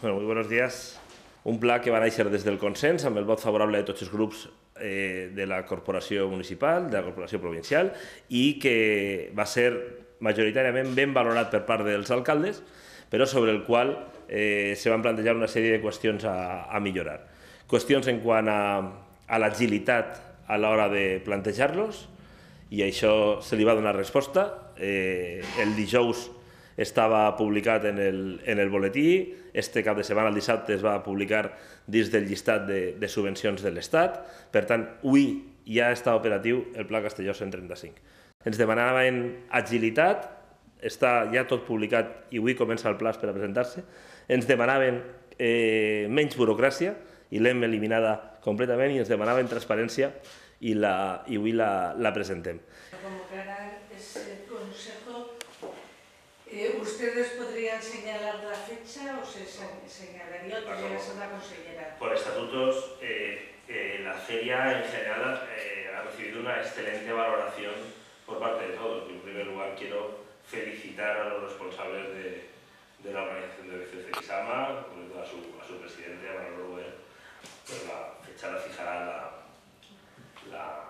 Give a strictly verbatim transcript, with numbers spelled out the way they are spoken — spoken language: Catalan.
Bueno, muy buenos días. Un pla que va néixer des del consens, amb el vot favorable de tots els grups eh, de la corporació municipal, de la corporació provincial, i que va ser majoritàriament ben valorat per part dels alcaldes, però sobre el qual eh, se van plantejar una sèrie de qüestions a, a millorar. Qüestions en quant a, a l'agilitat a l'hora de plantejar-los, i això se li va donar resposta. Eh, el dijous estava publicat en el, en el boletí, este cap de setmana, el dissabte, es va publicar dins del llistat de, de subvencions de l'Estat. Per tant, avui ja està operatiu el Pla Castelló cent trenta-cinc. Ens demanaven agilitat, està ja tot publicat i avui comença el pla per a presentar-se. Ens demanaven eh, menys burocràcia i l'hem eliminada completament, i ens demanaven transparència i, la, i avui la, la presentem. Convocarán ese consejo. Eh, ¿Ustedes podrían señalar la fecha o se señalaría o tendría que ser la consellera? Por estatutos, eh, eh, la feria en general eh, ha recibido una excelente valoración por parte de todos. En primer lugar, quiero felicitar a los responsables de, de la organización de B C C Isama, sobre todo a su, a su presidente, a Manolo Ruber, pues la fecha la fijará la, la